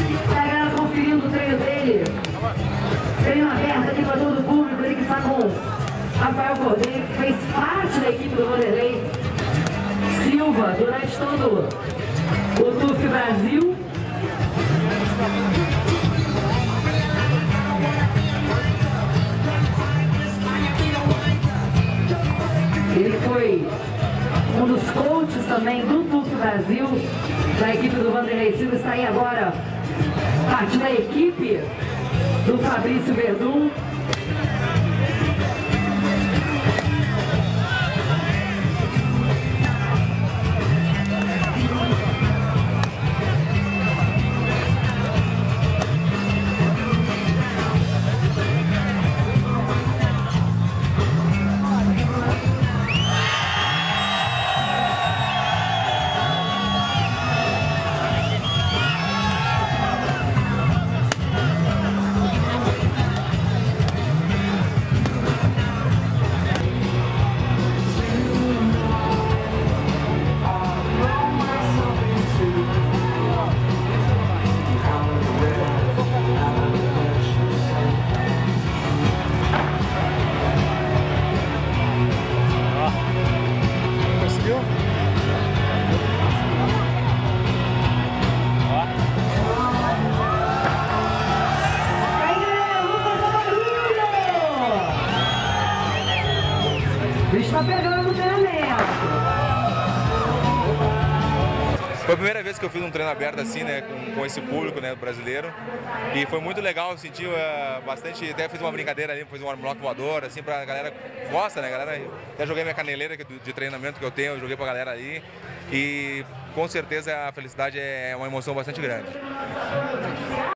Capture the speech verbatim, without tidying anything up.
Tá a galera conferindo o treino dele. Treino aberto aqui para todo o público. Ele que está com Rafael Cordeiro, que fez parte da equipe do Vanderlei Silva durante todo o T U F Brasil. Ele foi um dos coaches também do T U F Brasil, da equipe do Vanderlei Silva. Está aí agora parte da equipe do Fabrício Verdun. O bicho tá pegando no treinamento. Foi a primeira vez que eu fiz um treino aberto assim, né, com, com esse público, né, brasileiro. E foi muito legal, eu senti uh, bastante, até fiz uma brincadeira ali, fiz um armlock voador, assim, pra galera, gosta, né, galera. Até joguei minha caneleira de treinamento que eu tenho, eu joguei pra galera ali. E com certeza a felicidade é uma emoção bastante grande.